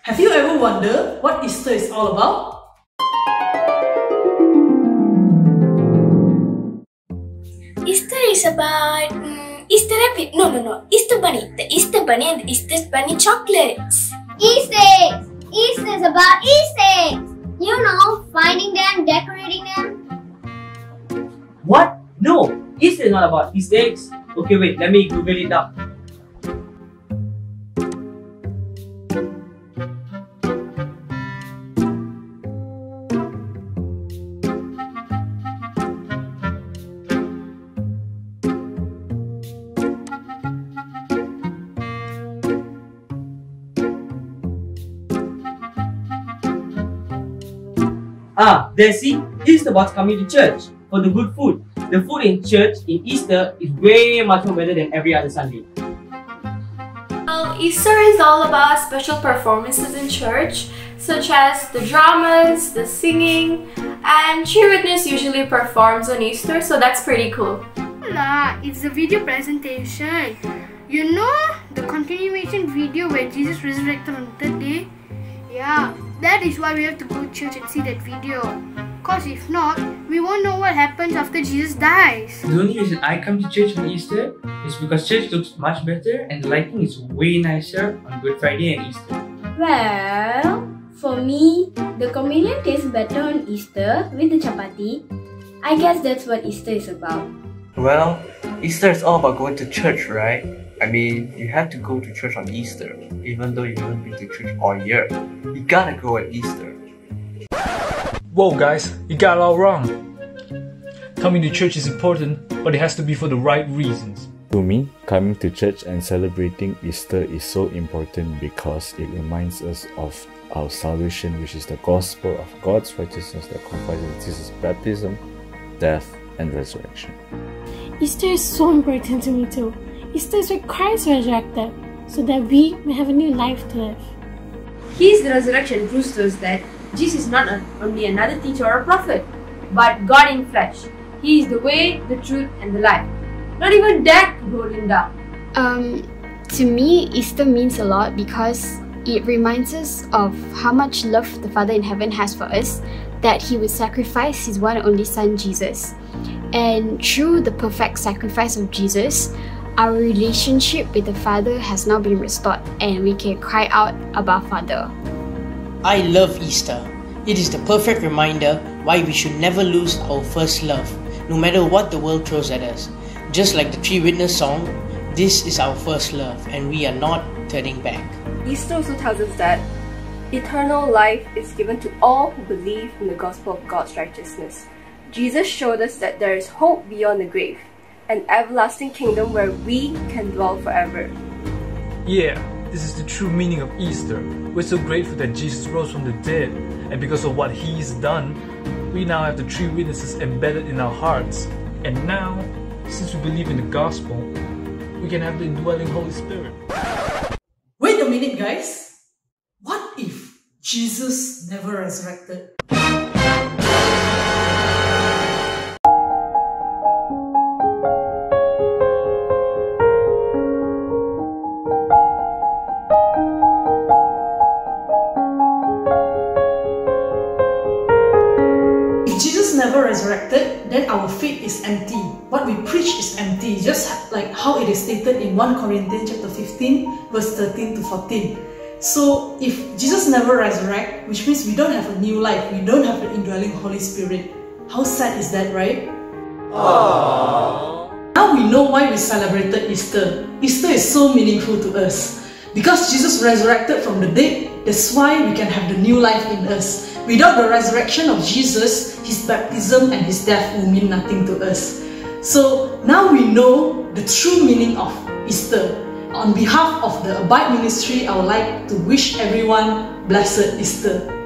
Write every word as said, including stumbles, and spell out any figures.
Have you ever wondered what Easter is all about? Easter is about um, Easter rabbit. No, no, no. Easter bunny. The Easter bunny and the Easter bunny chocolates. Easter eggs. Easter is about Easter eggs. You know, finding them, decorating them. What? No! Easter is not about Easter eggs. Okay, wait, let me Google it up. Ah, there, see? Easter about coming to church for the good food. The food in church in Easter is way much more better than every other Sunday. Well, Easter is all about special performances in church, such as the dramas, the singing, and True Witness usually performs on Easter, so that's pretty cool. Nah, it's the video presentation. You know the continuation video where Jesus resurrected on the third day? Yeah, that is why we have to go to church and see that video. Cause if not, we won't know what happens after Jesus dies. The only reason I come to church on Easter is because church looks much better and the lighting is way nicer on Good Friday and Easter. Well, for me, the communion tastes better on Easter with the chapati. I guess that's what Easter is about. Well, Easter is all about going to church, right? I mean, you have to go to church on Easter, even though you haven't been to church all year. You gotta go at Easter. Whoa guys, you got it all wrong. Coming to church is important, but it has to be for the right reasons. To me, coming to church and celebrating Easter is so important because it reminds us of our salvation, which is the gospel of God's righteousness that comprises Jesus' baptism, death, and resurrection. Easter is so important to me too. Easter is where Christ resurrected, so that we may have a new life to live. His resurrection proves to us that Jesus is not only another teacher or a prophet, but God in flesh. He is the way, the truth, and the life. Not even death could hold him down. Um, to me, Easter means a lot because it reminds us of how much love the Father in heaven has for us, that He would sacrifice His one and only Son, Jesus. And through the perfect sacrifice of Jesus, our relationship with the Father has now been restored and we can cry out, Abba, Father. I love Easter. It is the perfect reminder why we should never lose our first love, no matter what the world throws at us. Just like the Three Witness song, this is our first love and we are not turning back. Easter also tells us that eternal life is given to all who believe in the gospel of God's righteousness. Jesus showed us that there is hope beyond the grave, an everlasting kingdom where we can dwell forever. Yeah, this is the true meaning of Easter. We're so grateful that Jesus rose from the dead, and because of what He's done, we now have the three witnesses embedded in our hearts. And now, since we believe in the gospel, we can have the indwelling Holy Spirit. Wait a minute, guys. What if Jesus never resurrected? Never resurrected, then our faith is empty. What we preach is empty, just like how it is stated in First Corinthians chapter fifteen, verse thirteen to fourteen. So if Jesus never resurrect, which means we don't have a new life, we don't have an indwelling Holy Spirit. How sad is that, right? Aww. Now we know why we celebrated Easter. Easter is so meaningful to us. Because Jesus resurrected from the dead, that's why we can have the new life in us. Without the resurrection of Jesus, His baptism and His death will mean nothing to us. So now we know the true meaning of Easter. On behalf of the Abide Ministry, I would like to wish everyone blessed Easter.